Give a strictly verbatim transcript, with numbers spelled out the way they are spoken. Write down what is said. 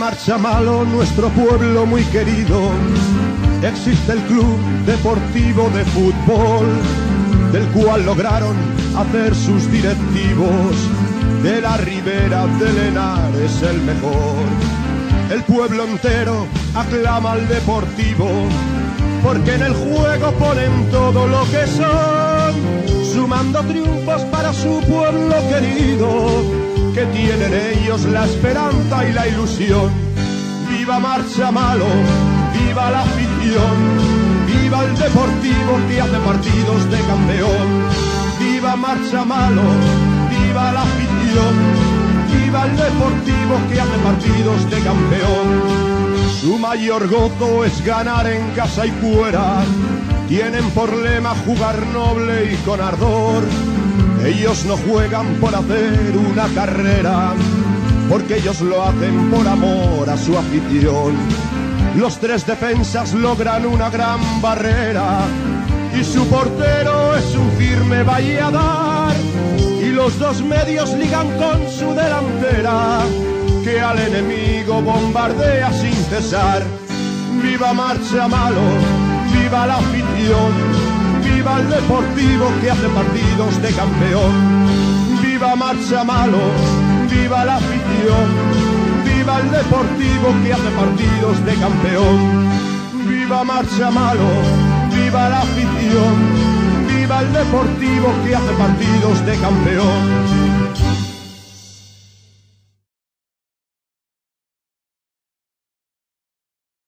Marchamalo, nuestro pueblo muy querido, existe el Club Deportivo de Fútbol, del cual lograron hacer sus directivos de la Ribera del Henares el mejor. El pueblo entero aclama al Deportivo, porque en el juego ponen todo lo que son, sumando triunfos para su pueblo querido, que tienen ellos la esperanza y la ilusión. Viva Marchamalo, viva la afición, viva el Deportivo que hace partidos de campeón. Viva Marchamalo, viva la afición, viva el Deportivo que hace partidos de campeón. Su mayor gozo es ganar en casa y fuera, tienen por lema jugar noble y con ardor. Ellos no juegan por hacer una carrera, porque ellos lo hacen por amor a su afición. Los tres defensas logran una gran barrera, y su portero es un firme valladar, y los dos medios ligan con su delantera, que al enemigo bombardea sin cesar. Viva Marchamalo, viva la afición, viva el Deportivo que hace partidos de campeón. Viva Marchamalo, viva la afición, viva el Deportivo que hace partidos de campeón. Viva Marchamalo, viva la afición, viva el Deportivo que hace partidos de campeón.